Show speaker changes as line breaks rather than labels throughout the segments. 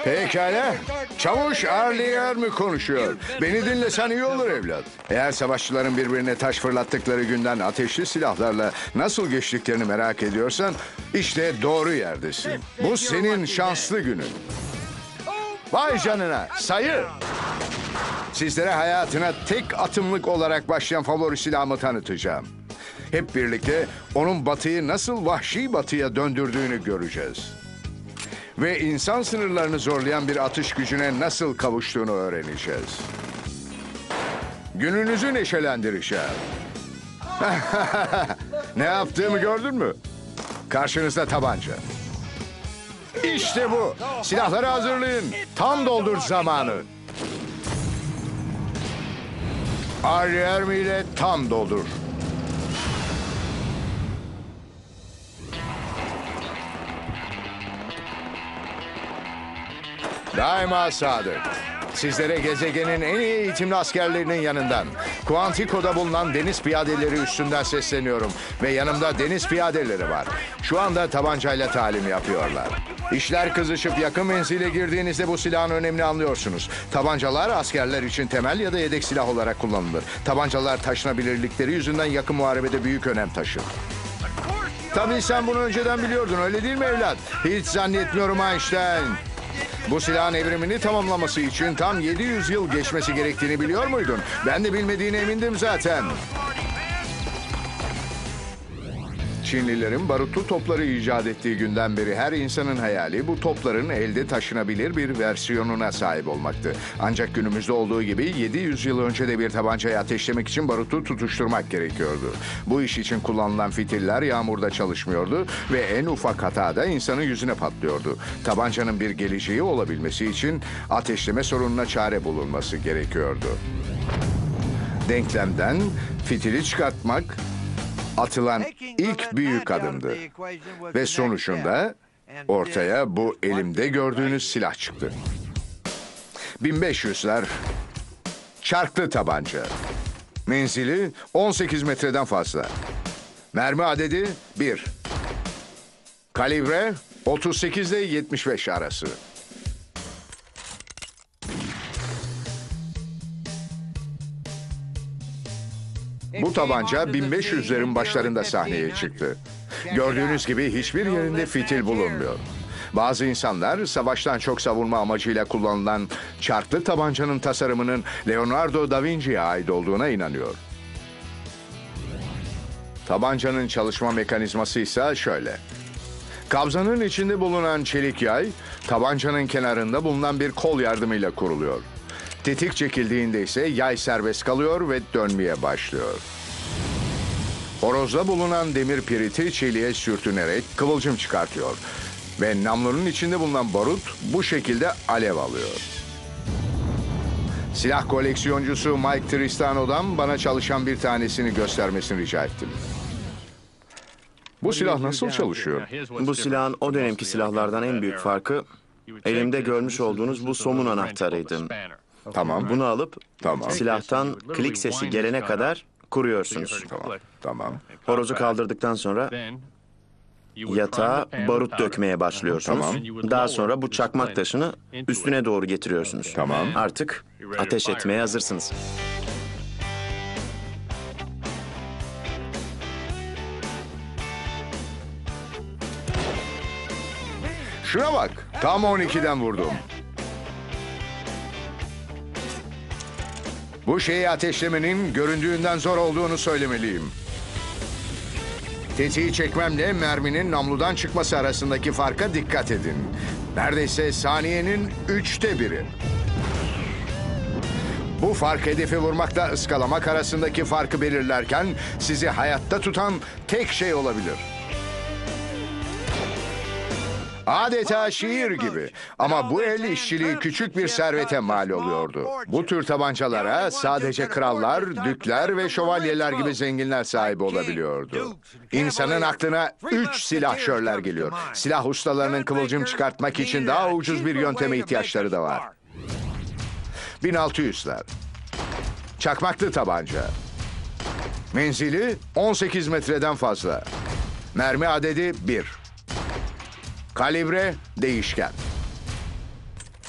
Pekala. Çavuş Arlier mi konuşuyor? Beni dinlesen iyi olur evlat. Eğer savaşçıların birbirine taş fırlattıkları günden ateşli silahlarla nasıl geçtiklerini merak ediyorsan işte doğru yerdesin. Bu senin şanslı günün. Vay canına, sayı. Sizlere hayatına tek atımlık olarak başlayan favori silahımı tanıtacağım. Hep birlikte onun batıyı nasıl vahşi batıya döndürdüğünü göreceğiz. Ve insan sınırlarını zorlayan bir atış gücüne nasıl kavuştuğunu öğreneceğiz. Gününüzü neşelendireceğim. Ne yaptığımı gördün mü? Karşınızda tabanca. İşte bu. Silahları hazırlayın. Tam doldur zamanı. Arlier ile tam doldur. Daima sadık. Sizlere gezegenin en iyi eğitimli askerlerinin yanından, Quantico'da bulunan deniz piyadeleri üstünden sesleniyorum. Ve yanımda deniz piyadeleri var. Şu anda tabancayla talim yapıyorlar. İşler kızışıp yakın menzile girdiğinizde bu silahın önemini anlıyorsunuz. Tabancalar askerler için temel ya da yedek silah olarak kullanılır. Tabancalar taşınabilirlikleri yüzünden yakın muharebede büyük önem taşır. Tabii sen bunu önceden biliyordun, öyle değil mi evlat? Hiç zannetmiyorum Einstein. Bu silahın evrimini tamamlaması için tam 700 yıl geçmesi gerektiğini biliyor muydun? Ben de bilmediğine emindim zaten. Çinlilerin barutlu topları icat ettiği günden beri her insanın hayali bu topların elde taşınabilir bir versiyonuna sahip olmaktı. Ancak günümüzde olduğu gibi 700 yıl önce de bir tabancayı ateşlemek için barutu tutuşturmak gerekiyordu. Bu iş için kullanılan fitiller yağmurda çalışmıyordu ve en ufak hatada insanın yüzüne patlıyordu. Tabancanın bir geleceği olabilmesi için ateşleme sorununa çare bulunması gerekiyordu. Denklemden fitili çıkartmak atılan ilk büyük adımdı. Ve sonucunda ortaya bu elimde gördüğünüz silah çıktı. 1500'ler çarklı tabanca. Menzili 18 metreden fazla. Mermi adedi 1. Kalibre 38 ile 75 arası. Bu tabanca 1500'lerin başlarında sahneye çıktı. Gördüğünüz gibi hiçbir yerinde fitil bulunmuyor. Bazı insanlar savaştan çok savunma amacıyla kullanılan çarklı tabancanın tasarımının Leonardo da Vinci'ye ait olduğuna inanıyor. Tabancanın çalışma mekanizması ise şöyle. Kabzanın içinde bulunan çelik yay, tabancanın kenarında bulunan bir kol yardımıyla kuruluyor. Tetik çekildiğinde ise yay serbest kalıyor ve dönmeye başlıyor. Horozda bulunan demir piriti çeliğe sürtünerek kıvılcım çıkartıyor. Ve namlunun içinde bulunan barut bu şekilde alev alıyor. Silah koleksiyoncusu Mike Tristano'dan bana çalışan bir tanesini göstermesini rica ettim. Bu silah nasıl çalışıyor?
Bu silahın o dönemki silahlardan en büyük farkı elimde görmüş olduğunuz bu somun anahtarıydı.
Tamam.
Bunu alıp
Tamam.
silahtan klik sesi gelene kadar kuruyorsunuz.
Tamam.
Horozu kaldırdıktan sonra yatağa barut dökmeye başlıyorsunuz. Daha sonra bu çakmak taşını üstüne doğru getiriyorsunuz.
Tamam.
Artık ateş etmeye hazırsınız.
Şuna bak. Tam 12'den vurdum. Bu şeyi ateşlemenin göründüğünden zor olduğunu söylemeliyim. Tetiği çekmemle merminin namludan çıkması arasındaki farka dikkat edin. Neredeyse saniyenin 1/3. Bu fark hedefi vurmakla ıskalamak arasındaki farkı belirlerken sizi hayatta tutan tek şey olabilir. Adeta şiir gibi. Ama bu el işçiliği küçük bir servete mal oluyordu. Bu tür tabancalara sadece krallar, dükler ve şövalyeler gibi zenginler sahibi olabiliyordu. İnsanın aklına 3 silahşörler geliyor. Silah ustalarının kıvılcım çıkartmak için daha ucuz bir yönteme ihtiyaçları da var. 1600'ler. Çakmaklı tabanca. Menzili 18 metreden fazla. Mermi adedi 1. Kalibre değişken.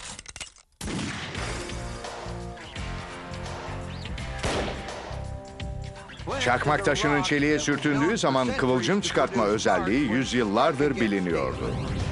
Çakmak taşının çeliğe sürtündüğü zaman kıvılcım çıkartma özelliği yüzyıllardır biliniyordu.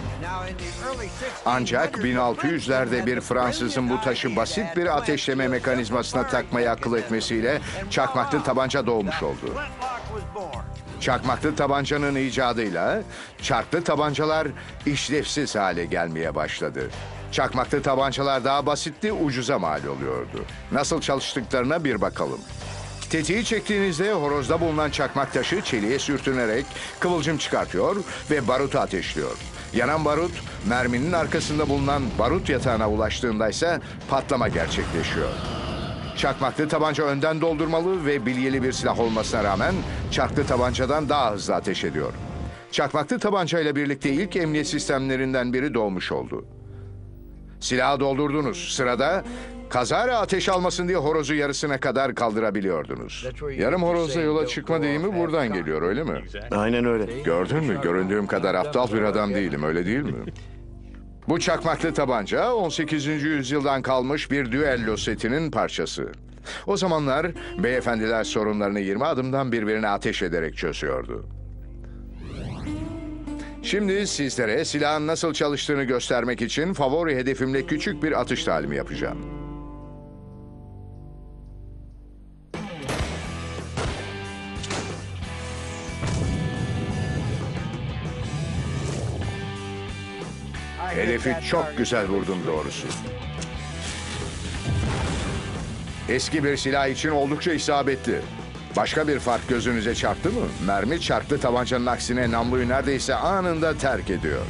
Ancak 1600'lerde bir Fransızın bu taşı basit bir ateşleme mekanizmasına takmayı akıl etmesiyle çakmaklı tabanca doğmuş oldu. Çakmaklı tabancanın icadıyla çarklı tabancalar işlevsiz hale gelmeye başladı. Çakmaklı tabancalar daha basitti, ucuza mal oluyordu. Nasıl çalıştıklarına bir bakalım. Tetiği çektiğinizde horozda bulunan çakmak taşı çeliğe sürtünerek kıvılcım çıkartıyor ve barutu ateşliyor. Yanan barut, merminin arkasında bulunan barut yatağına ulaştığında ise patlama gerçekleşiyor. Çakmaklı tabanca önden doldurmalı ve bilyeli bir silah olmasına rağmen çarklı tabancadan daha hızlı ateş ediyor. Çakmaklı tabancayla birlikte ilk emniyet sistemlerinden biri doğmuş oldu. Silahı doldurdunuz. Sırada kazara ateş almasın diye horozu yarısına kadar kaldırabiliyordunuz. Yarım horozla yola çıkma deyimi buradan geliyor, öyle mi?
Aynen öyle.
Gördün mü? Göründüğüm kadar aptal bir adam değilim, öyle değil mi? Bu çakmaklı tabanca 18. yüzyıldan kalmış bir düello setinin parçası. O zamanlar beyefendiler sorunlarını 20 adımdan birbirine ateş ederek çözüyordu. Şimdi sizlere silahın nasıl çalıştığını göstermek için favori hedefimle küçük bir atış talimi yapacağım. Hedefi çok güzel vurdum doğrusu. Eski bir silah için oldukça isabetli. Başka bir fark gözünüze çarptı mı? Mermi çarklı tabancanın aksine namluyu neredeyse anında terk ediyor.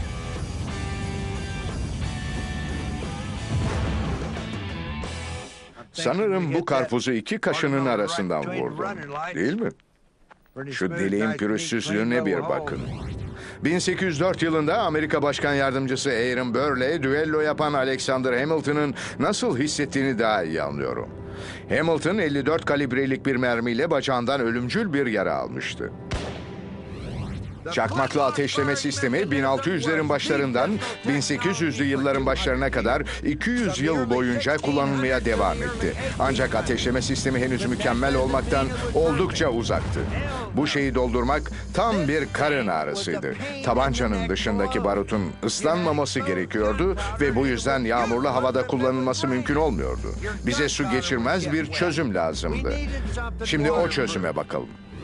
Sanırım bu karpuzu iki kaşının arasından vurdum. Değil mi? Şu deliğin pürüzsüzlüğüne bir bakın. 1804 yılında Amerika Başkan Yardımcısı Aaron Burr'le düello yapan Alexander Hamilton'ın nasıl hissettiğini daha iyi anlıyorum. Hamilton 54 kalibrelik bir mermiyle bacağından ölümcül bir yara almıştı. Çakmaklı ateşleme sistemi 1600'lerin başlarından 1800'lü yılların başlarına kadar 200 yıl boyunca kullanılmaya devam etti. Ancak ateşleme sistemi henüz mükemmel olmaktan oldukça uzaktı. Bu şeyi doldurmak tam bir karın ağrısıydı. Tabancanın dışındaki barutun ıslanmaması gerekiyordu ve bu yüzden yağmurlu havada kullanılması mümkün olmuyordu. Bize su geçirmez bir çözüm lazımdı. Şimdi o çözüme bakalım.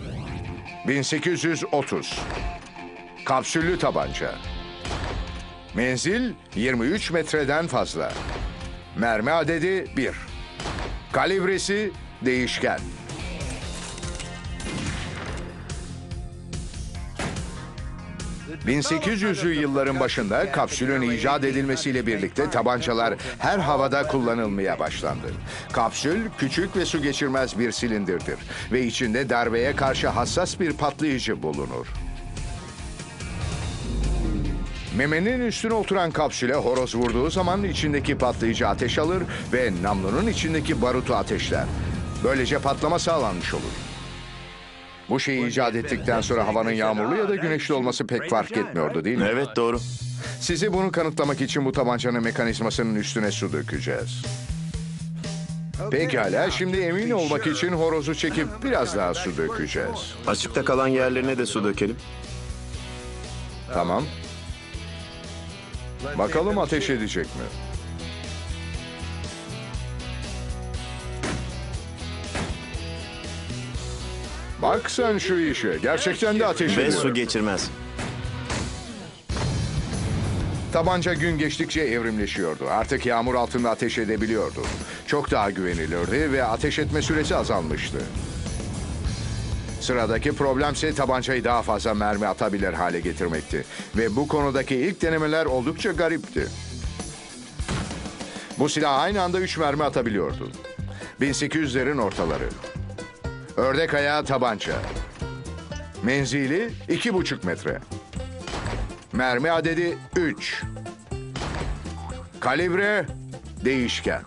1830. Kapsüllü tabanca. Menzil 23 metreden fazla. Mermi adedi 1. Kalibresi değişken. ...1800'lü yılların başında kapsülün icat edilmesiyle birlikte tabancalar her havada kullanılmaya başlandı. Kapsül küçük ve su geçirmez bir silindirdir ve içinde darbeye karşı hassas bir patlayıcı bulunur. Memenin üstüne oturan kapsüle horoz vurduğu zaman içindeki patlayıcı ateş alır ve namlunun içindeki barutu ateşler. Böylece patlama sağlanmış olur. Bu şeyi icat ettikten sonra havanın yağmurlu ya da güneşli olması pek fark etmiyordu, değil mi?
Evet, doğru.
Sizi bunu kanıtlamak için bu tabancanın mekanizmasının üstüne su dökeceğiz. Pekala, şimdi emin olmak için horozu çekip biraz daha su dökeceğiz.
Açıkta kalan yerlerine de su dökelim.
Tamam. Bakalım ateş edecek mi? Bak sen şu işe. Gerçekten de ateş
Ve
ediyor.
su geçirmez.
Tabanca gün geçtikçe evrimleşiyordu. Artık yağmur altında ateş edebiliyordu. Çok daha güvenilirdi ve ateş etme süresi azalmıştı. Sıradaki problemse tabancayı daha fazla mermi atabilir hale getirmekti. Ve bu konudaki ilk denemeler oldukça garipti. Bu silah aynı anda 3 mermi atabiliyordu. 1800'lerin ortaları. Ördek ayağı tabanca. Menzili 2,5 metre. Mermi adedi 3. Kalibre değişken.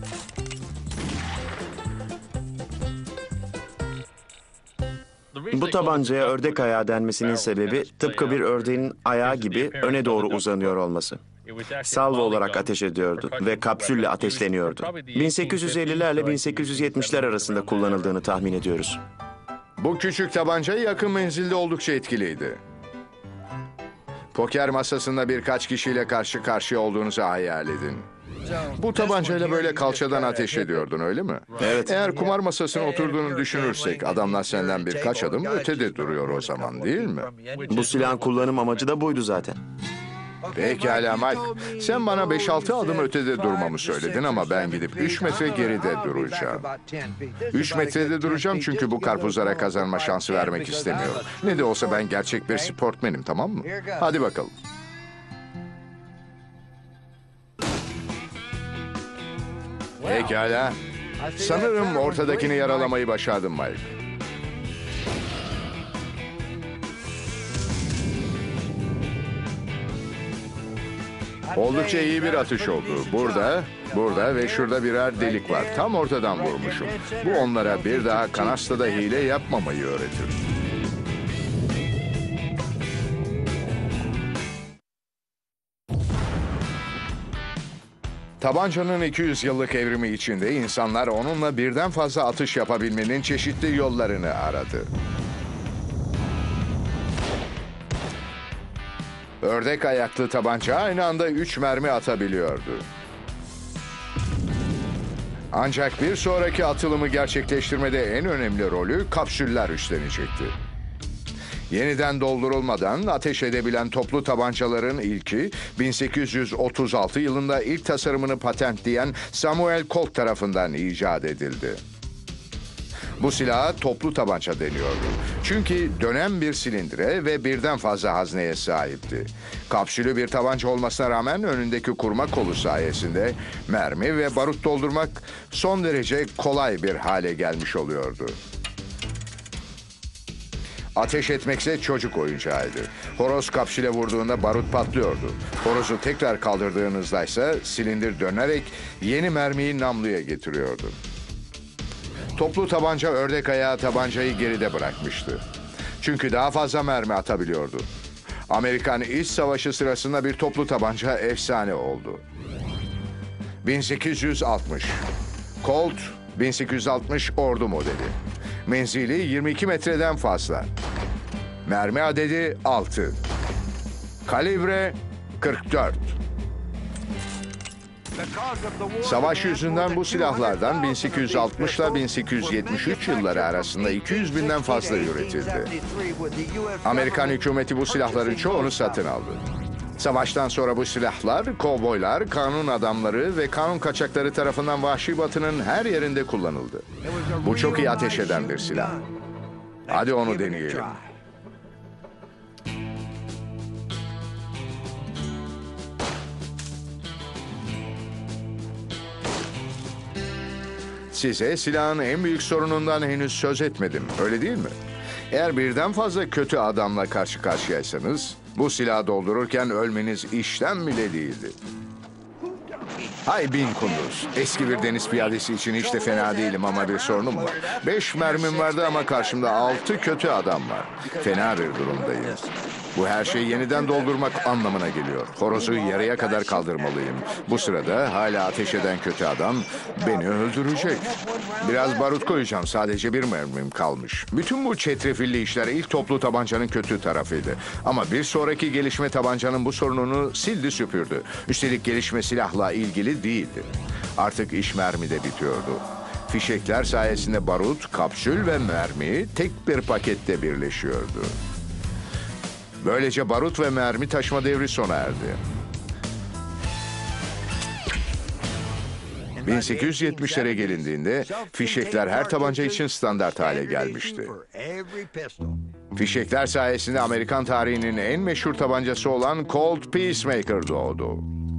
Bu tabancaya ördek ayağı denmesinin sebebi tıpkı bir ördeğin ayağı gibi öne doğru uzanıyor olması. Salvo olarak ateş ediyordu ve kapsülle ateşleniyordu. 1850'lerle 1870'ler arasında kullanıldığını tahmin ediyoruz.
Bu küçük tabanca yakın menzilde oldukça etkiliydi. Poker masasında birkaç kişiyle karşı karşıya olduğunuzu hayal edin. Bu tabancayla böyle kalçadan ateş ediyordun, öyle mi?
Evet.
Eğer kumar masasına oturduğunu düşünürsek adamlar senden birkaç adım ötede duruyor o zaman, değil mi?
Bu silahın kullanım amacı da buydu zaten.
Pekala Mike. Sen bana 5-6 adım ötede durmamı söyledin ama ben gidip 3 metre geride duracağım. 3 metrede duracağım çünkü bu karpuzlara kazanma şansı vermek istemiyorum. Ne de olsa ben gerçek bir sportmenim, tamam mı? Hadi bakalım. Pekala. Sanırım ortadakini yaralamayı başardım Mike. Oldukça iyi bir atış oldu. Burada ve şurada birer delik var. Tam ortadan vurmuşum. Bu onlara bir daha kanastada hile yapmamayı öğretir. Tabancanın 200 yıllık evrimi içinde insanlar onunla birden fazla atış yapabilmenin çeşitli yollarını aradı. Ördek ayaklı tabanca aynı anda 3 mermi atabiliyordu. Ancak bir sonraki atılımı gerçekleştirmede en önemli rolü kapsüller üstlenecekti. Yeniden doldurulmadan ateş edebilen toplu tabancaların ilki 1836 yılında ilk tasarımını patentleyen Samuel Colt tarafından icat edildi. Bu silaha toplu tabanca deniyordu. Çünkü dönen bir silindire ve birden fazla hazneye sahipti. Kapsülü bir tabanca olmasına rağmen önündeki kurma kolu sayesinde mermi ve barut doldurmak son derece kolay bir hale gelmiş oluyordu. Ateş etmekse çocuk oyuncağıydı. Horoz kapsüle vurduğunda barut patlıyordu. Horozu tekrar kaldırdığınızda ise silindir dönerek yeni mermiyi namluya getiriyordu. Toplu tabanca ördek ayağı tabancayı geride bırakmıştı. Çünkü daha fazla mermi atabiliyordu. Amerikan İç Savaşı sırasında bir toplu tabanca efsane oldu. 1860. Colt 1860 ordu modeli. Menzili 22 metreden fazla. Mermi adedi 6. Kalibre 44. Savaş yüzünden bu silahlardan 1860 ile 1873 yılları arasında 200 binden fazla üretildi. Amerikan hükümeti bu silahların çoğunu satın aldı. Savaştan sonra bu silahlar, kovboylar, kanun adamları ve kanun kaçakları tarafından Vahşi Batı'nın her yerinde kullanıldı. Bu çok iyi ateş eden bir silah. Hadi onu deneyelim. Size silahın en büyük sorunundan henüz söz etmedim, öyle değil mi? Eğer birden fazla kötü adamla karşı karşıyaysanız, bu silahı doldururken ölmeniz işlem bile değildi. Hay bin kunduz. Eski bir deniz piyadesi için hiç de fena değilim ama bir sorunum var. 5 mermim vardı ama karşımda 6 kötü adam var. Fena bir durumdayım. Bu her şeyi yeniden doldurmak anlamına geliyor. Horozu yarıya kadar kaldırmalıyım. Bu sırada hala ateş eden kötü adam beni öldürecek. Biraz barut koyacağım. Sadece bir mermim kalmış. Bütün bu çetrefilli işler ilk toplu tabancanın kötü tarafıydı. Ama bir sonraki gelişme tabancanın bu sorununu sildi süpürdü. Üstelik gelişme silahla ilgili değildi. Artık iş mermide bitiyordu. Fişekler sayesinde barut, kapsül ve mermi tek bir pakette birleşiyordu. Böylece barut ve mermi taşıma devri sona erdi. 1870'lere gelindiğinde fişekler her tabanca için standart hale gelmişti. Fişekler sayesinde Amerikan tarihinin en meşhur tabancası olan Colt Peacemaker doğdu.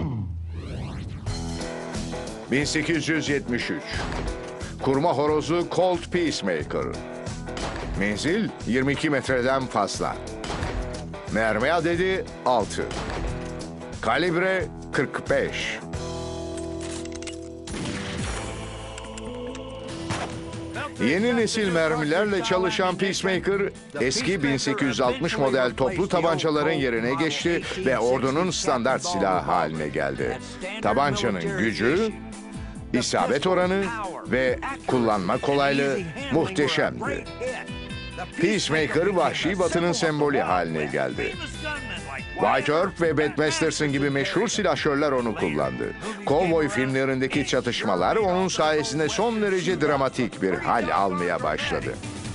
1873. Kurma horozu Colt Peacemaker. Menzil 22 metreden fazla. Mermi adedi 6. Kalibre 45. Yeni nesil mermilerle çalışan Peacemaker, eski 1860 model toplu tabancaların yerine geçti ve ordunun standart silahı haline geldi. Tabancanın gücü, isabet oranı ve kullanma kolaylığı muhteşemdi. Peacemaker vahşi batının sembolü haline geldi. White Earp ve Bad Masterson gibi meşhur silahşörler onu kullandı. Kovboy filmlerindeki çatışmalar onun sayesinde son derece dramatik bir hal almaya başladı.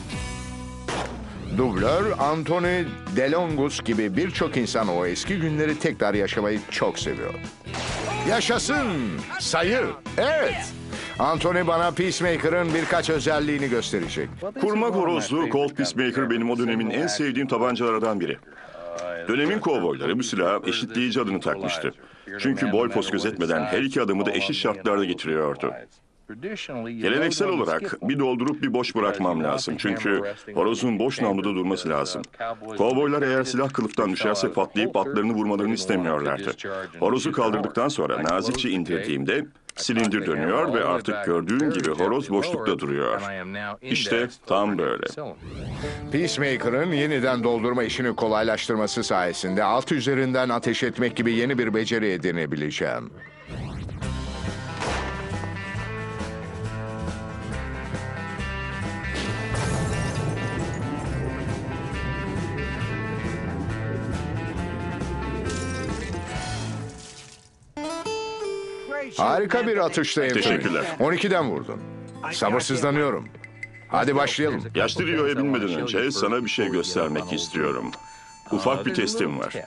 Dublör Anthony DeLongis gibi birçok insan o eski günleri tekrar yaşamayı çok seviyor. Yaşasın! Sayı! Evet! Anthony bana Peacemaker'ın birkaç özelliğini gösterecek.
Kurmak horozlu Colt Peacemaker benim o dönemin en sevdiğim tabancalardan biri. Dönemin kovboyları bu silaha eşitleyici adını takmıştı. Çünkü boy pos gözetmeden her iki adamı da eşit şartlarda getiriyordu. Geleneksel olarak bir doldurup bir boş bırakmam lazım. Çünkü horozun boş namluda durması lazım. Kovboylar eğer silah kılıftan düşerse patlayıp atlarını vurmalarını istemiyorlardı. Horozu kaldırdıktan sonra nazikçe indirdiğimde silindir dönüyor ve artık gördüğün gibi horoz boşlukta duruyor. İşte tam böyle.
Peacemaker'ın yeniden doldurma işini kolaylaştırması sayesinde alt üzerinden ateş etmek gibi yeni bir beceri edinebileceğim. Harika bir atıştı Anthony.
Teşekkürler.
12'den vurdun. Sabırsızlanıyorum. Hadi başlayalım.
Yaşlı Rio'ya binmeden önce sana bir şey göstermek istiyorum. Ufak bir testim var.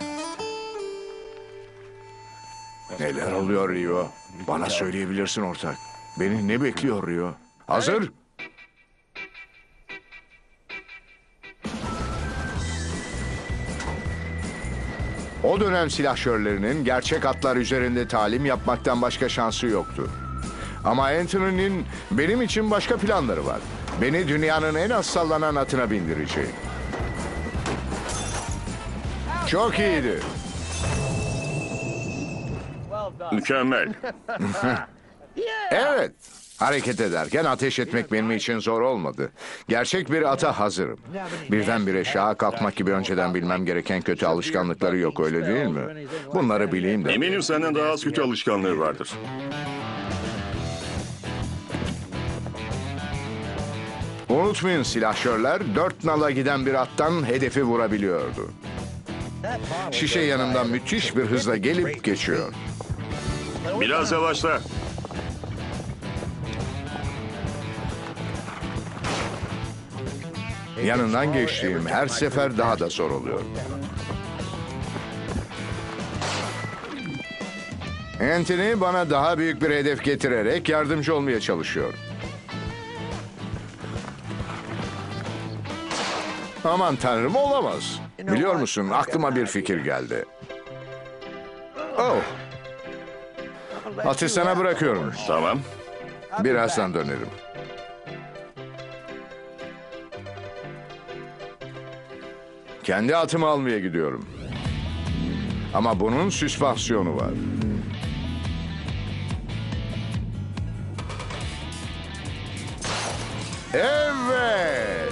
Neler oluyor Rio? Bana söyleyebilirsin ortak. Beni ne bekliyor Rio? Hazır? O dönem silahşörlerinin gerçek atlar üzerinde talim yapmaktan başka şansı yoktu. Ama Anthony'nin benim için başka planları var. Beni dünyanın en az sallanan atına bindirecek. Çok iyiydi.
Mükemmel.
Evet. Hareket ederken ateş etmek benim için zor olmadı. Gerçek bir ata hazırım. Birdenbire şaha kalkmak gibi önceden bilmem gereken kötü alışkanlıkları yok, öyle değil mi? Bunları bileyim de.
Eminim senden daha az kötü alışkanlığı vardır.
Unutmayın, silahşörler 4 nala giden bir attan hedefi vurabiliyordu. Şişe yanından müthiş bir hızla gelip geçiyor.
Biraz yavaşla.
Yanından geçtiğim her sefer daha da zor oluyor. Anthony bana daha büyük bir hedef getirerek yardımcı olmaya çalışıyor. Aman tanrım, olamaz. Biliyor musun, aklıma bir fikir geldi. Oh. Atı sana bırakıyorum.
Tamam.
Birazdan dönerim. Kendi atımı almaya gidiyorum. Ama bunun süspansiyonu var. Evet.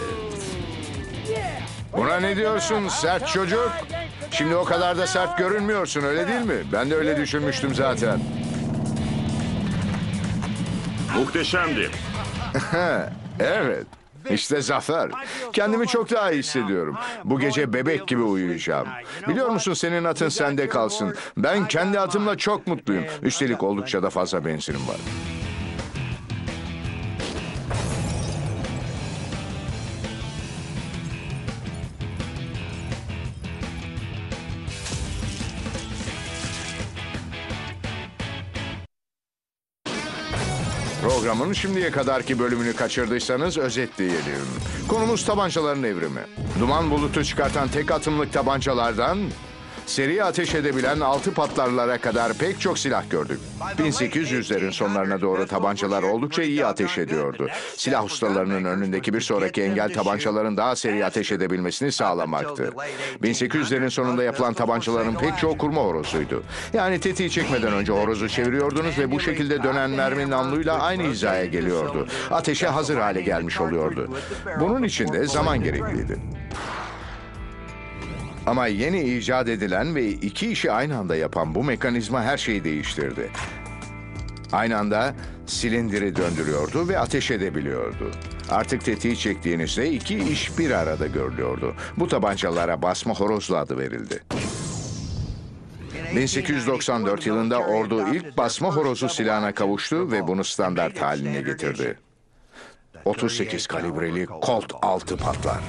Buna ne diyorsun sert çocuk? Şimdi o kadar da sert görünmüyorsun, öyle değil mi? Ben de öyle düşünmüştüm zaten.
Muhteşemdi.
Evet. İşte zafer. Kendimi çok daha iyi hissediyorum. Bu gece bebek gibi uyuyacağım. Biliyor musun, senin atın sende kalsın. Ben kendi atımla çok mutluyum. Üstelik oldukça da fazla benzinim var. Programın şimdiye kadarki bölümünü kaçırdıysanız özetleyelim. Konumuz tabancaların evrimi. Duman bulutu çıkartan tek atımlık tabancalardan seri ateş edebilen 6 patlarlara kadar pek çok silah gördük. 1800'lerin sonlarına doğru tabancalar oldukça iyi ateş ediyordu. Silah ustalarının önündeki bir sonraki engel tabancaların daha seri ateş edebilmesini sağlamaktı. 1800'lerin sonunda yapılan tabancaların pek çoğu kurma horozuydu. Yani tetiği çekmeden önce horozu çeviriyordunuz ve bu şekilde dönen mermi namluyla aynı hizaya geliyordu. Ateşe hazır hale gelmiş oluyordu. Bunun için de zaman gerekliydi. Ama yeni icat edilen ve iki işi aynı anda yapan bu mekanizma her şeyi değiştirdi. Aynı anda silindiri döndürüyordu ve ateş edebiliyordu. Artık tetiği çektiğinizde iki iş bir arada görülüyordu. Bu tabancalara basma horozlu adı verildi. 1894 yılında ordu ilk basma horozu silahına kavuştu ve bunu standart haline getirdi. 38 kalibreli Colt 6 patlar.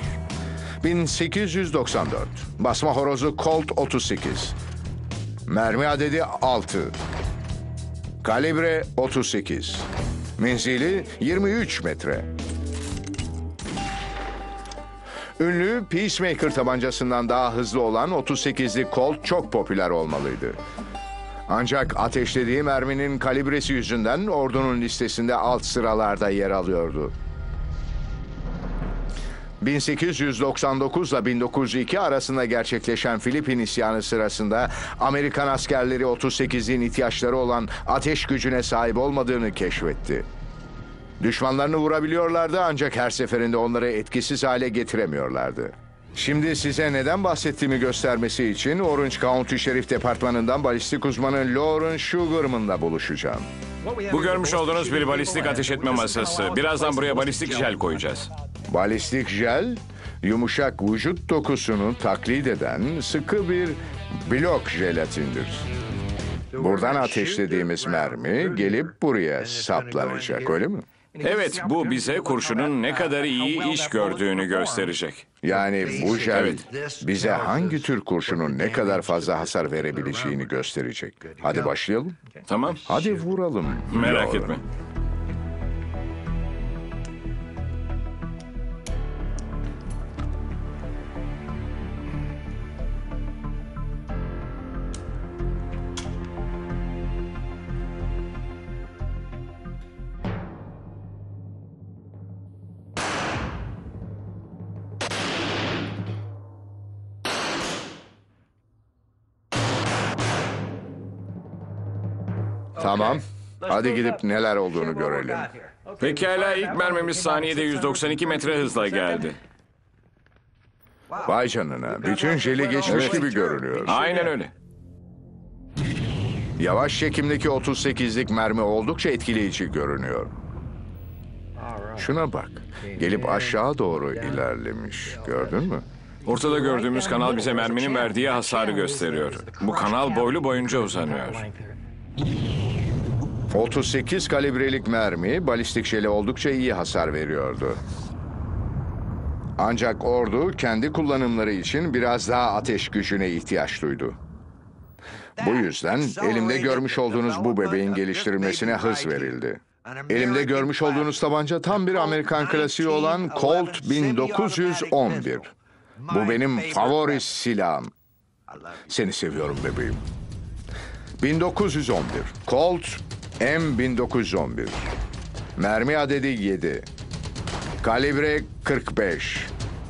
1894 basma horozu Colt 38. Mermi adedi 6. Kalibre 38. Menzili 23 metre. Ünlü Peacemaker tabancasından daha hızlı olan 38'li Colt çok popüler olmalıydı. Ancak ateşlediği merminin kalibresi yüzünden ordunun listesinde alt sıralarda yer alıyordu. 1899 ile 1902 arasında gerçekleşen Filipin isyanı sırasında Amerikan askerleri 38'in ihtiyaçları olan ateş gücüne sahip olmadığını keşfetti. Düşmanlarını vurabiliyorlardı ancak her seferinde onları etkisiz hale getiremiyorlardı. Şimdi size neden bahsettiğimi göstermesi için Orange County Şerif Departmanı'ndan balistik uzmanı Lawrence Sugarman'la buluşacağım.
Bu görmüş olduğunuz bir balistik ateş etme masası. Birazdan buraya balistik jel koyacağız.
Balistik jel, yumuşak vücut dokusunu taklit eden sıkı bir blok jelatindir. Buradan ateşlediğimiz mermi gelip buraya saplanacak, öyle mi?
Evet, bu bize kurşunun ne kadar iyi iş gördüğünü gösterecek.
Yani bu jel
Evet.
bize hangi tür kurşunun ne kadar fazla hasar verebileceğini gösterecek. Hadi başlayalım.
Tamam,
Hadi vuralım.
merak
Lawrence.
etme.
Tamam. Hadi gidip neler olduğunu görelim.
Pekala, ilk mermimiz saniyede 192 metre hızla geldi.
Vay canına. Bütün jeli geçmiş gibi görünüyor.
Aynen öyle.
Yavaş çekimdeki 38'lik mermi oldukça etkileyici görünüyor. Şuna bak. Gelip aşağı doğru ilerlemiş. Gördün mü?
Ortada gördüğümüz kanal bize merminin verdiği hasarı gösteriyor. Bu kanal boylu boyunca uzanıyor.
38 kalibrelik mermi balistik jele oldukça iyi hasar veriyordu. Ancak ordu kendi kullanımları için biraz daha ateş gücüne ihtiyaç duydu. Bu yüzden elimde görmüş olduğunuz bu bebeğin geliştirilmesine hız verildi. Elimde görmüş olduğunuz tabanca tam bir Amerikan klasiği olan Colt 1911. Bu benim favori silahım. Seni seviyorum bebeğim. 1911. Colt M1911. Mermi adedi 7. Kalibre 45.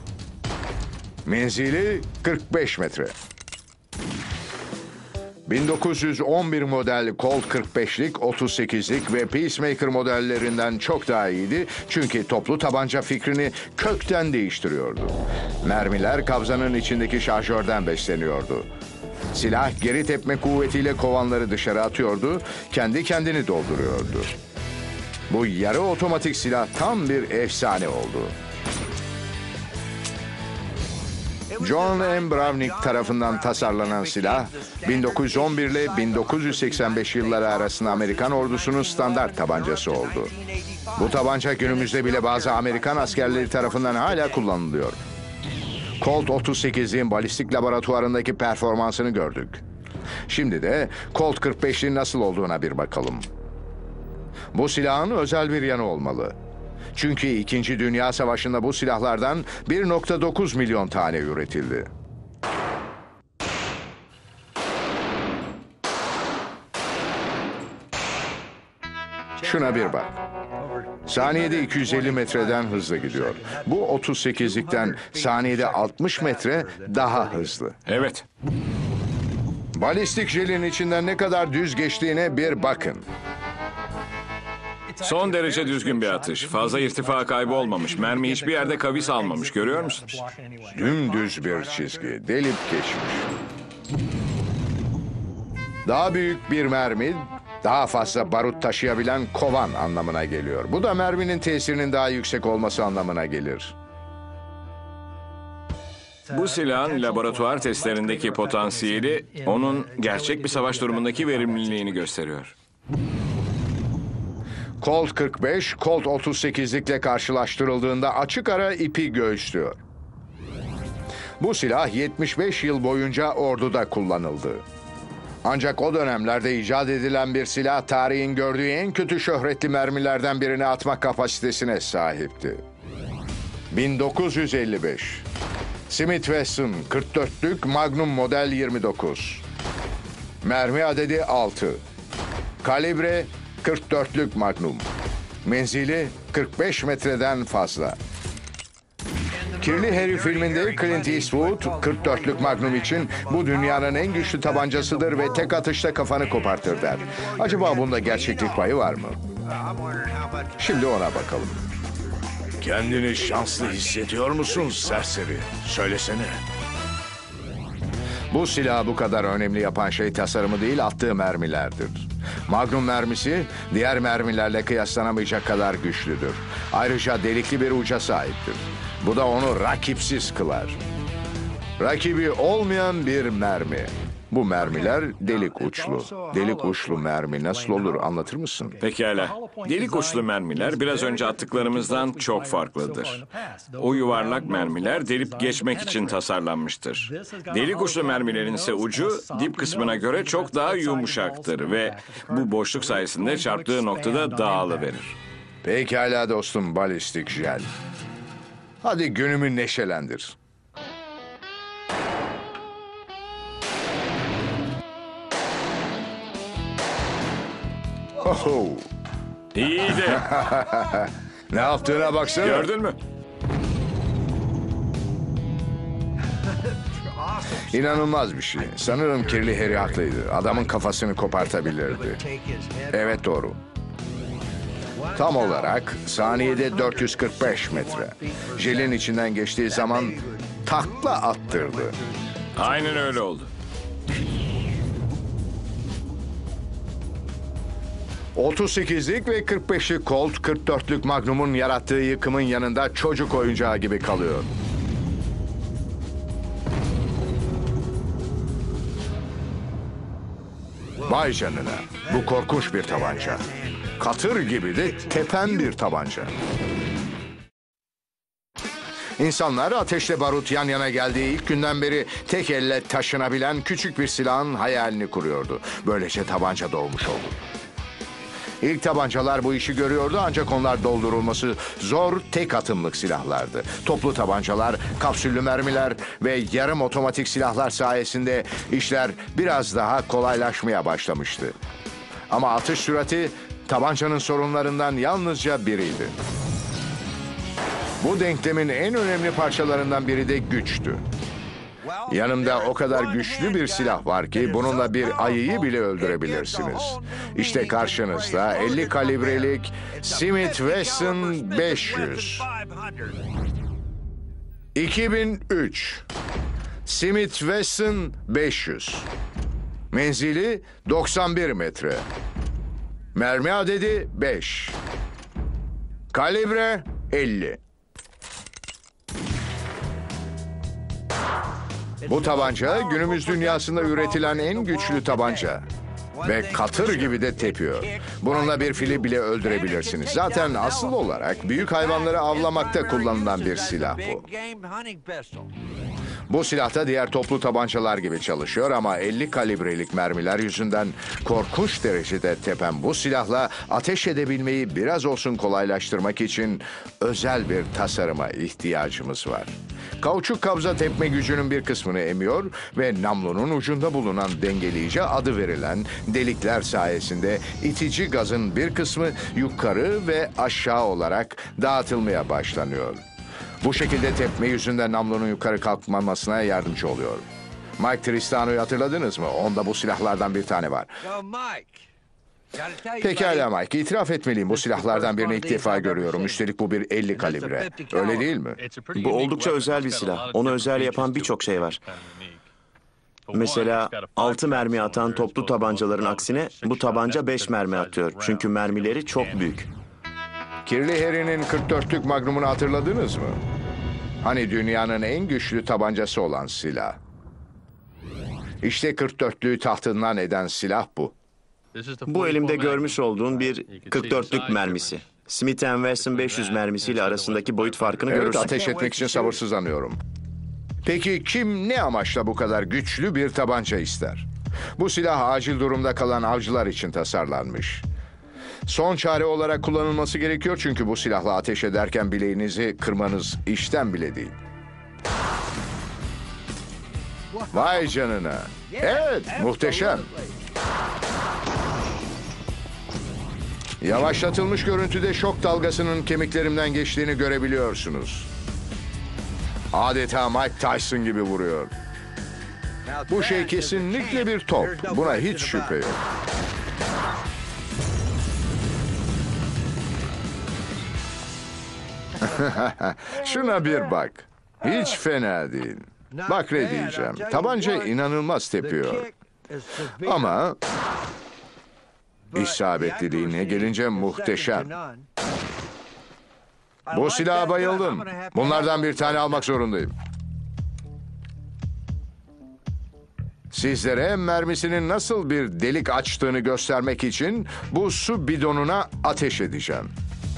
Menzili 45 metre. 1911 model Colt 45'lik, 38'lik ve Peacemaker modellerinden çok daha iyiydi. Çünkü toplu tabanca fikrini kökten değiştiriyordu. Mermiler kabzanın içindeki şarjörden besleniyordu. Silah geri tepme kuvvetiyle kovanları dışarı atıyordu, kendi kendini dolduruyordu. Bu yarı otomatik silah tam bir efsane oldu. John M. Browning tarafından tasarlanan silah, 1911 ile 1985 yılları arasında Amerikan ordusunun standart tabancası oldu. Bu tabanca günümüzde bile bazı Amerikan askerleri tarafından hala kullanılıyor. Colt 38'in balistik laboratuvarındaki performansını gördük. Şimdi de Colt 45'in nasıl olduğuna bir bakalım. Bu silahın özel bir yanı olmalı. Çünkü 2. Dünya Savaşı'nda bu silahlardan 1,9 milyon tane üretildi. Şuna bir bak. Saniyede 250 metreden hızlı gidiyor. Bu 38'likten saniyede 60 metre daha hızlı.
Evet.
Balistik jelin içinden ne kadar düz geçtiğine bir bakın.
Son derece düzgün bir atış. Fazla irtifa kaybı olmamış. Mermi hiçbir yerde kavis almamış. Görüyor musun?
Dümdüz bir çizgi, delip geçmiş. Daha büyük bir mermi daha fazla barut taşıyabilen kovan anlamına geliyor. Bu da merminin tesirinin daha yüksek olması anlamına gelir.
Bu silahın laboratuvar testlerindeki potansiyeli onun gerçek bir savaş durumundaki verimliliğini gösteriyor.
Colt 45, Colt 38'likle karşılaştırıldığında açık ara ipi göğüslüyor. Bu silah 75 yıl boyunca orduda kullanıldı. Ancak o dönemlerde icat edilen bir silah tarihin gördüğü en kötü şöhretli mermilerden birini atma kapasitesine sahipti. 1955. Smith Wesson 44'lük Magnum model 29. Mermi adedi 6. Kalibre 44'lük Magnum. Menzili 45 metreden fazla. Kirli Harry filminde Clint Eastwood 44'lük Magnum için bu dünyanın en güçlü tabancasıdır ve tek atışta kafanı kopartır der. Acaba bunda gerçeklik payı var mı? Şimdi ona bakalım. Kendini şanslı hissediyor musun serseri? Söylesene. Bu silahı bu kadar önemli yapan şey tasarımı değil, attığı mermilerdir. Magnum mermisi diğer mermilerle kıyaslanamayacak kadar güçlüdür. Ayrıca delikli bir uca sahiptir. Bu da onu rakipsiz kılar. Rakibi olmayan bir mermi. Bu mermiler delik uçlu. Delik uçlu mermi nasıl olur anlatır mısın?
Pekala. Delik uçlu mermiler biraz önce attıklarımızdan çok farklıdır. O yuvarlak mermiler delip geçmek için tasarlanmıştır. Delik uçlu mermilerin ise ucu dip kısmına göre çok daha yumuşaktır ve bu boşluk sayesinde çarptığı noktada dağılıverir.
Pekala dostum balistik jel. Hadi günümü neşelendir. Oho.
İyiydi.
Ne yaptığına baksana.
Gördün mü?
İnanılmaz bir şey. Sanırım Kirli Harry haklıydı. Adamın kafasını kopartabilirdi. Evet doğru. Tam olarak saniyede 445 metre. Jelin içinden geçtiği zaman takla attırdı.
Aynen öyle oldu.
...38'lik ve 45'lik Colt 44'lük Magnum'un yarattığı yıkımın yanında çocuk oyuncağı gibi kalıyor. Vay canına, bu korkunç bir tabanca. Katır gibi de tepen bir tabanca. İnsanlar ateşle barut yan yana geldiği ilk günden beri tek elle taşınabilen küçük bir silahın hayalini kuruyordu. Böylece tabanca doğmuş oldu. İlk tabancalar bu işi görüyordu ancak onlar doldurulması zor tek atımlık silahlardı. Toplu tabancalar, kapsüllü mermiler ve yarım otomatik silahlar sayesinde işler biraz daha kolaylaşmaya başlamıştı. Ama atış sürati tabancanın sorunlarından yalnızca biriydi. Bu denklemin en önemli parçalarından biri de güçtü. Yanımda o kadar güçlü bir silah var ki bununla bir ayıyı bile öldürebilirsiniz. İşte karşınızda 50 kalibrelik Smith Wesson 500. 2003 Smith Wesson 500. Menzili 91 metre. Mermi adedi 5. Kalibre 50. Bu tabanca günümüz dünyasında üretilen en güçlü tabanca. Ve katır gibi de tepiyor. Bununla bir fili bile öldürebilirsiniz. Zaten asıl olarak büyük hayvanları avlamakta kullanılan bir silah bu. Bu silah da diğer toplu tabancalar gibi çalışıyor ama 50 kalibrelik mermiler yüzünden korkunç derecede tepen bu silahla ateş edebilmeyi biraz olsun kolaylaştırmak için özel bir tasarıma ihtiyacımız var. Kauçuk kabza tepme gücünün bir kısmını emiyor ve namlunun ucunda bulunan dengeleyici adı verilen delikler sayesinde itici gazın bir kısmı yukarı ve aşağı olarak dağıtılmaya başlanıyor. Bu şekilde tepme yüzünden namlunun yukarı kalkmamasına yardımcı oluyor. Mike Tristano'yu hatırladınız mı? Onda bu silahlardan bir tane var. Pekala Mike, itiraf etmeliyim. Bu silahlardan birini ilk defa görüyorum. Üstelik bu bir 50 kalibre. Öyle değil mi?
Bu oldukça özel bir silah. Onu özel yapan birçok şey var. Mesela 6 mermi atan toplu tabancaların aksine bu tabanca 5 mermi atıyor. Çünkü mermileri çok büyük.
Kirli Harry'nin 44'lük Magnum'unu hatırladınız mı? Hani dünyanın en güçlü tabancası olan silah. İşte 44'lüğü tahtından eden silah bu.
Bu elimde görmüş olduğun bir 44'lük mermisi. Smith & Wesson 500 mermisiyle arasındaki boyut farkını
Evet,
görürsün.
ateş etmek için sabırsızlanıyorum. Peki kim ne amaçla bu kadar güçlü bir tabanca ister? Bu silah acil durumda kalan avcılar için tasarlanmış. Son çare olarak kullanılması gerekiyor çünkü bu silahla ateş ederken bileğinizi kırmanız işten bile değil. Vay canına. Evet, muhteşem. Yavaşlatılmış görüntüde şok dalgasının kemiklerimden geçtiğini görebiliyorsunuz. Adeta Mike Tyson gibi vuruyor. Bu şey kesinlikle bir top. Buna hiç şüphe yok. Şuna bir bak. Hiç fena değil. Bak ne diyeceğim. Tabanca inanılmaz tepiyor. Ama isabetliliğine gelince muhteşem. Bu silaha bayıldım. Bunlardan bir tane almak zorundayım. Sizlere mermisinin nasıl bir delik açtığını göstermek için bu su bidonuna ateş edeceğim.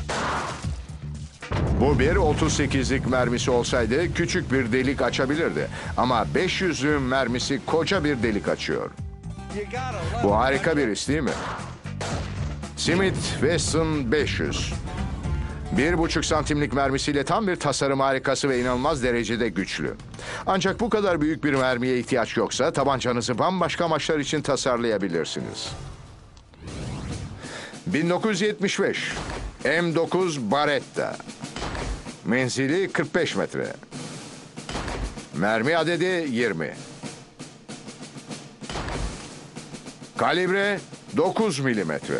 Bu bir 38'lik mermisi olsaydı küçük bir delik açabilirdi. Ama 500'lüğün mermisi koca bir delik açıyor. Bu harika bir iş değil mi? Smith Wesson 500. 1,5 santimlik mermisiyle tam bir tasarım harikası ve inanılmaz derecede güçlü. Ancak bu kadar büyük bir mermiye ihtiyaç yoksa tabancanızı bambaşka amaçlar için tasarlayabilirsiniz. 1975 M9 Barretta. Menzili 45 metre. Mermi adedi 20. Kalibre 9 milimetre.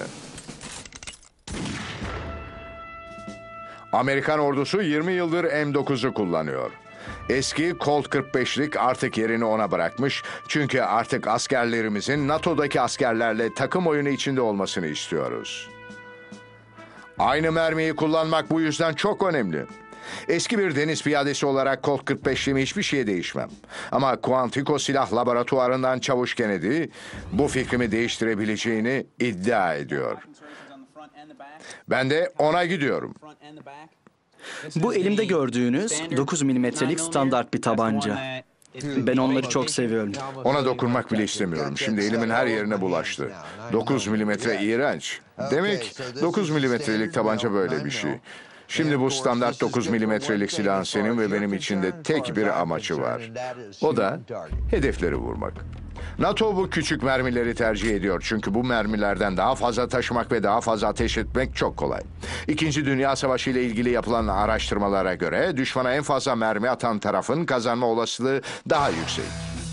Amerikan ordusu 20 yıldır M9'u kullanıyor. Eski Colt 45'lik artık yerini ona bırakmış. Çünkü artık askerlerimizin NATO'daki askerlerle takım oyunu içinde olmasını istiyoruz. Aynı mermiyi kullanmak bu yüzden çok önemli. Eski bir deniz piyadesi olarak Colt 45'liğimi hiçbir şeye değişmem. Ama Quantico Silah Laboratuvarı'ndan Çavuş Kennedy bu fikrimi değiştirebileceğini iddia ediyor. Ben de ona gidiyorum.
Bu elimde gördüğünüz 9 milimetrelik standart bir tabanca. Ben onları çok seviyorum.
Ona dokunmak bile istemiyorum. Şimdi elimin her yerine bulaştı. 9 milimetre iğrenç. Demek 9 milimetrelik tabanca böyle bir şey. Şimdi bu standart 9 milimetrelik silahın senin ve benim için de tek bir amacı var. O da hedefleri vurmak. NATO bu küçük mermileri tercih ediyor çünkü bu mermilerden daha fazla taşımak ve daha fazla ateş etmek çok kolay. İkinci Dünya Savaşı ile ilgili yapılan araştırmalara göre düşmana en fazla mermi atan tarafın kazanma olasılığı daha yüksek.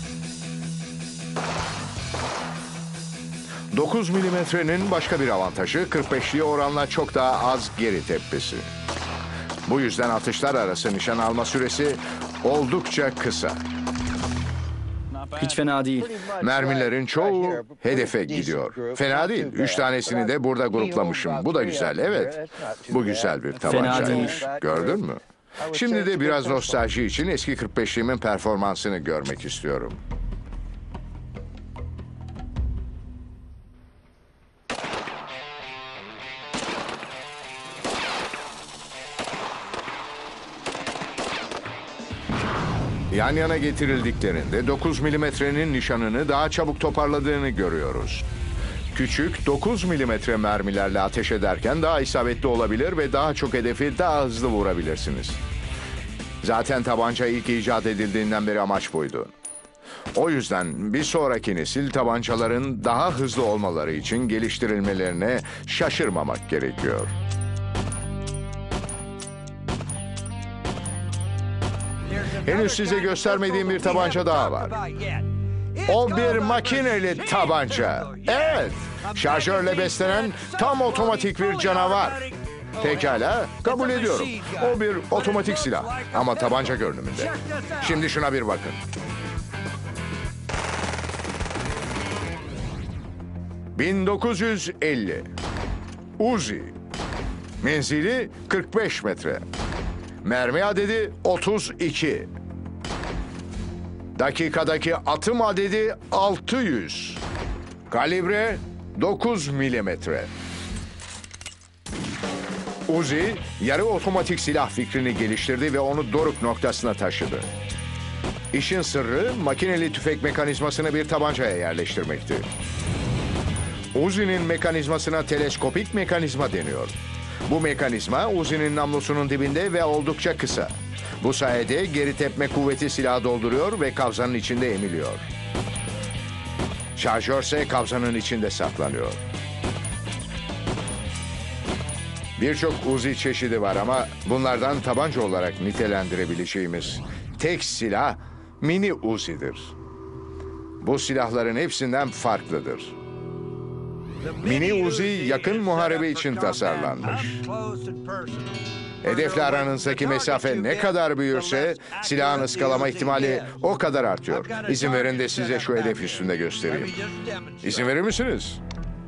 9 milimetrenin başka bir avantajı 45'liğe oranla çok daha az geri tepmesi. Bu yüzden atışlar arası nişan alma süresi oldukça kısa.
Hiç fena değil.
Mermilerin çoğu hedefe gidiyor. Fena değil. 3 tanesini de burada gruplamışım. Bu da güzel, evet. Bu güzel bir tabancaymış. Gördün mü? Şimdi de biraz nostalji için eski 45'liğimin performansını görmek istiyorum. Yan yana getirildiklerinde 9 milimetrenin nişanını daha çabuk toparladığını görüyoruz. Küçük 9 milimetre mermilerle ateş ederken daha isabetli olabilir ve daha çok hedefi daha hızlı vurabilirsiniz. Zaten tabanca ilk icat edildiğinden beri amaç buydu. O yüzden bir sonraki nesil tabancaların daha hızlı olmaları için geliştirilmelerine şaşırmamak gerekiyor. Henüz size göstermediğim bir tabanca daha var. O bir makineli tabanca. Evet, şarjörle beslenen tam otomatik bir canavar. Pekala, kabul ediyorum. O bir otomatik silah ama tabanca görünümünde. Şimdi şuna bir bakın. 1950. Uzi. Menzili 45 metre. Mermi adedi 32. Dakikadaki atım adedi 600. Kalibre 9 milimetre. Uzi, yarı otomatik silah fikrini geliştirdi ve onu doruk noktasına taşıdı. İşin sırrı, makineli tüfek mekanizmasını bir tabancaya yerleştirmekti. Uzi'nin mekanizmasına teleskopik mekanizma deniyor. Bu mekanizma Uzi'nin namlusunun dibinde ve oldukça kısa. Bu sayede geri tepme kuvveti silahı dolduruyor ve kabzanın içinde emiliyor. Şarjör ise kabzanın içinde saklanıyor. Birçok Uzi çeşidi var ama bunlardan tabanca olarak nitelendirebileceğimiz tek silah mini Uzi'dir. Bu silahların hepsinden farklıdır. Mini Uzi yakın muharebe için tasarlanmış. Hedefle aranızdaki mesafe ne kadar büyürse silahın ıskalama ihtimali o kadar artıyor. İzin verin de size şu hedef üstünde göstereyim. İzin verir misiniz?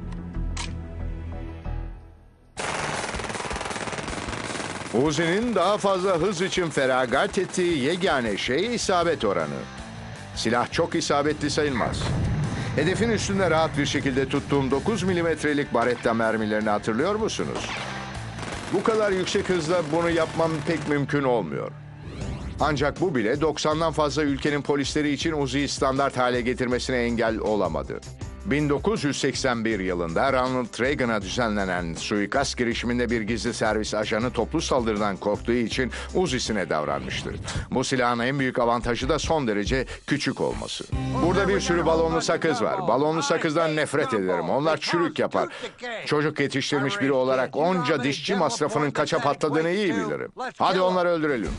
Uzi'nin daha fazla hız için feragat ettiği yegane şey isabet oranı. Silah çok isabetli sayılmaz. Hedefin üstünde rahat bir şekilde tuttuğum 9 milimetrelik Baretta mermilerini hatırlıyor musunuz? Bu kadar yüksek hızla bunu yapmam pek mümkün olmuyor. Ancak bu bile 90'dan fazla ülkenin polisleri için Uzi'yi standart hale getirmesine engel olamadı. 1981 yılında Ronald Reagan'a düzenlenen suikast girişiminde bir gizli servis ajanı toplu saldırıdan korktuğu için Uzi'sine davranmıştı. Bu silahın en büyük avantajı da son derece küçük olması. Burada bir sürü balonlu sakız var. Balonlu sakızdan nefret ederim. Onlar çürük yapar. Çocuk yetiştirmiş biri olarak onca dişçi masrafının kaça patladığını iyi bilirim. Hadi onları öldürelim.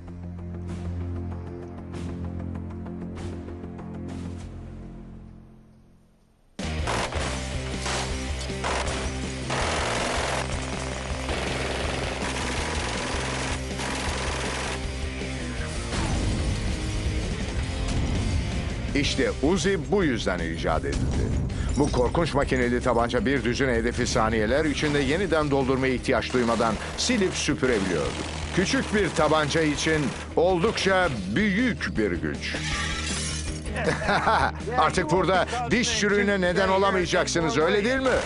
İşte Uzi bu yüzden icat edildi. Bu korkunç makineli tabanca bir düzine hedefi saniyeler içinde yeniden doldurmaya ihtiyaç duymadan silip süpürebiliyordu. Küçük bir tabanca için oldukça büyük bir güç. Artık burada diş çürüğüne neden olamayacaksınız, öyle değil mi?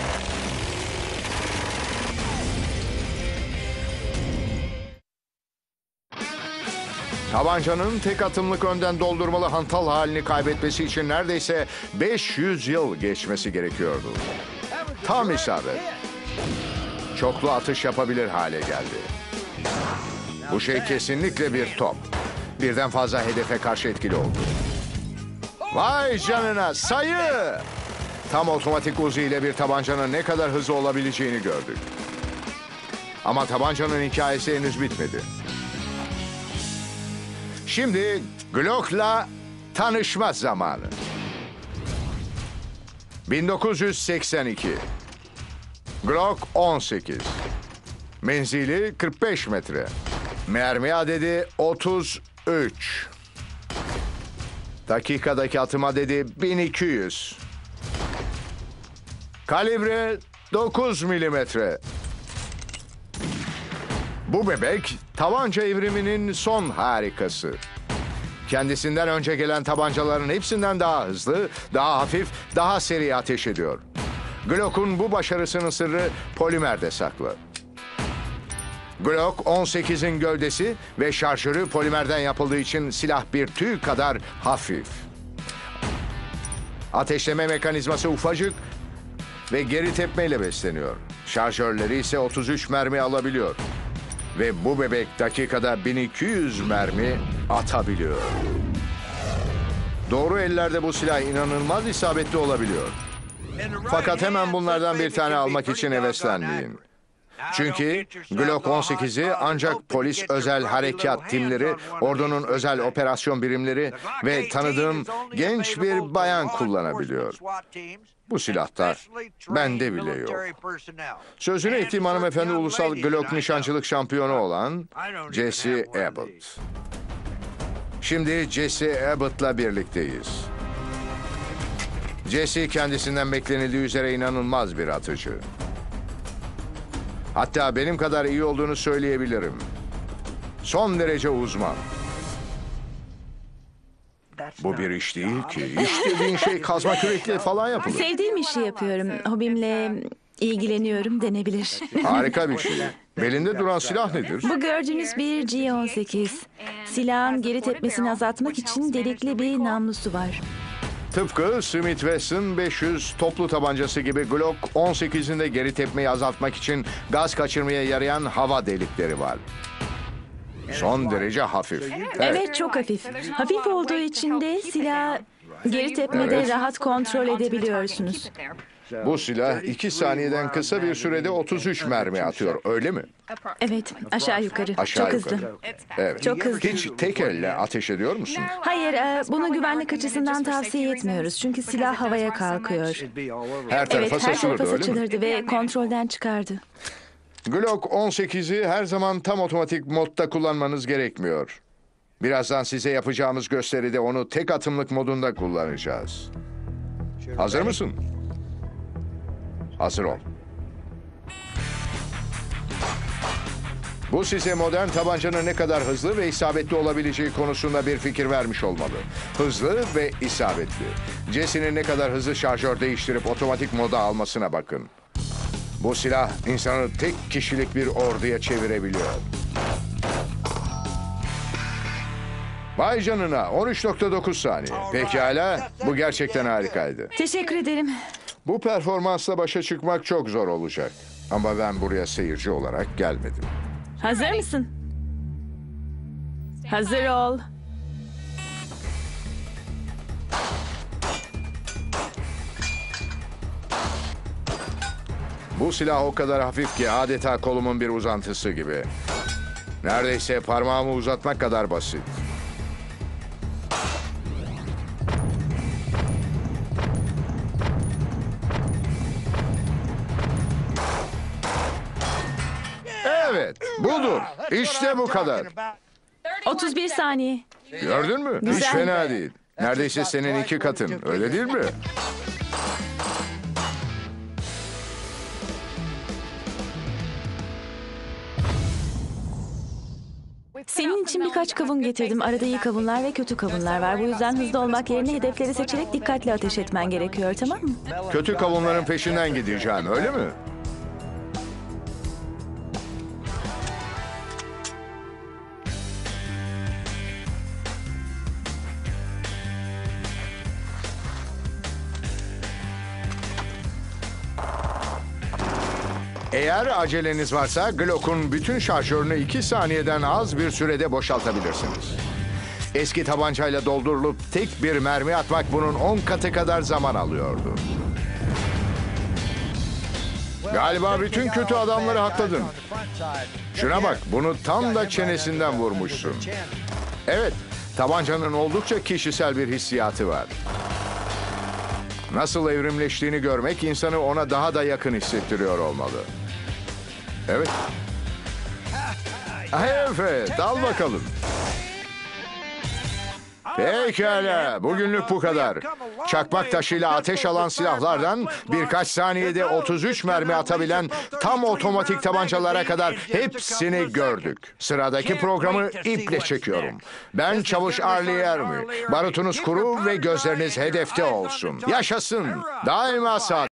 Tabancanın tek atımlık önden doldurmalı hantal halini kaybetmesi için neredeyse 500 yıl geçmesi gerekiyordu. Tam isabet. Çoklu atış yapabilir hale geldi. Bu şey kesinlikle bir top. Birden fazla hedefe karşı etkili oldu. Vay canına, sayı! Tam otomatik Uzi ile bir tabancanın ne kadar hızlı olabileceğini gördük. Ama tabancanın hikayesi henüz bitmedi. Şimdi Glock'la tanışma zamanı. 1982. Glock 18. Menzili 45 metre. Mermi adedi 33. Dakikadaki atım adedi 1200. Kalibre 9 milimetre. Bu bebek tabanca evriminin son harikası. Kendisinden önce gelen tabancaların hepsinden daha hızlı, daha hafif, daha seri ateş ediyor. Glock'un bu başarısının sırrı polimerde saklı. Glock 18'in gövdesi ve şarjörü polimerden yapıldığı için silah bir tüy kadar hafif. Ateşleme mekanizması ufacık ve geri tepmeyle besleniyor. Şarjörleri ise 33 mermi alabiliyor. Ve bu bebek dakikada 1200 mermi atabiliyor. Doğru ellerde bu silah inanılmaz isabetli olabiliyor. Fakat hemen bunlardan bir tane almak için heveslenmeyin. Çünkü Glock 18'i ancak polis özel harekat timleri, ordunun özel operasyon birimleri ve tanıdığım genç bir bayan kullanabiliyor. Bu silahta bende bile yok. Sözünü ettiğim hanımefendi ulusal Glock nişancılık şampiyonu olan Jesse Abbott. Şimdi Jesse Abbott'la birlikteyiz. Jesse kendisinden beklenildiği üzere inanılmaz bir atıcı. Hatta benim kadar iyi olduğunu söyleyebilirim. Son derece uzman. Bu bir iş değil ki. İş dediğin şey kazma kürekle falan yapılır.
Sevdiğim işi yapıyorum. Hobimle ilgileniyorum denebilir.
Harika bir şey. Belinde duran silah nedir?
Bu gördüğünüz bir G18. Silahın geri tepmesini azaltmak için delikli bir namlusu var.
Tıpkı Smith Wesson 500 toplu tabancası gibi Glock 18'in de geri tepmeyi azaltmak için gaz kaçırmaya yarayan hava delikleri var. Son derece hafif.
Evet, çok hafif. Hafif olduğu için de silah geri tepmede
Evet.
rahat kontrol edebiliyorsunuz.
Bu silah 2 saniyeden kısa bir sürede 33 mermi atıyor, öyle mi?
Evet, aşağı yukarı.
Aşağı
çok
yukarı.
hızlı.
Evet.
Çok hızlı.
Hiç tek elle ateş ediyor musun?
Hayır, bunu güvenlik açısından tavsiye etmiyoruz. Çünkü silah havaya kalkıyor.
Her tarafa
Evet, her
saçılırdı,
tarafa
öyle mi?
saçılırdı ve kontrolden çıkardı.
Glock 18'i her zaman tam otomatik modda kullanmanız gerekmiyor. Birazdan size yapacağımız gösteride onu tek atımlık modunda kullanacağız. Hazır mısın? Hazır ol. Bu size modern tabancanın ne kadar hızlı ve isabetli olabileceği konusunda bir fikir vermiş olmalı. Hızlı ve isabetli. Jesse'nin ne kadar hızlı şarjör değiştirip otomatik moda almasına bakın. Bu silah insanı tek kişilik bir orduya çevirebiliyor. Vay canına, 13.9 saniye. Pekala, bu gerçekten harikaydı.
Teşekkür ederim.
Bu performansla başa çıkmak çok zor olacak. Ama ben buraya seyirci olarak gelmedim.
Hazır mısın? Hazır ol.
Bu silah o kadar hafif ki adeta kolumun bir uzantısı gibi. Neredeyse parmağımı uzatmak kadar basit. Evet, budur. İşte bu kadar.
31 saniye.
Gördün mü? Hiç
Güzel.
fena değil. Neredeyse senin 2 katın. Öyle değil mi?
Senin için birkaç kavun getirdim. Arada iyi kavunlar ve kötü kavunlar var. Bu yüzden hızlı olmak yerine hedefleri seçerek dikkatli ateş etmen gerekiyor, tamam mı?
Kötü kavunların peşinden gideceğim, öyle mi? Eğer aceleniz varsa Glock'un bütün şarjörünü 2 saniyeden az bir sürede boşaltabilirsiniz. Eski tabancayla doldurulup tek bir mermi atmak bunun 10 katı kadar zaman alıyordu. Galiba bütün kötü adamları hakladın. Şuna bak, bunu tam da çenesinden vurmuşsun. Evet, tabancanın oldukça kişisel bir hissiyatı var. Nasıl evrimleştiğini görmek insanı ona daha da yakın hissettiriyor olmalı. Evet. Evet, al bakalım. Pekala, bugünlük bu kadar. Çakmak taşıyla ateş alan silahlardan birkaç saniyede 33 mermi atabilen tam otomatik tabancalara kadar hepsini gördük. Sıradaki programı iple çekiyorum. Ben Çavuş Arlie Ermi. Barutunuz kuru ve gözleriniz hedefte olsun. Yaşasın. Daima sağ.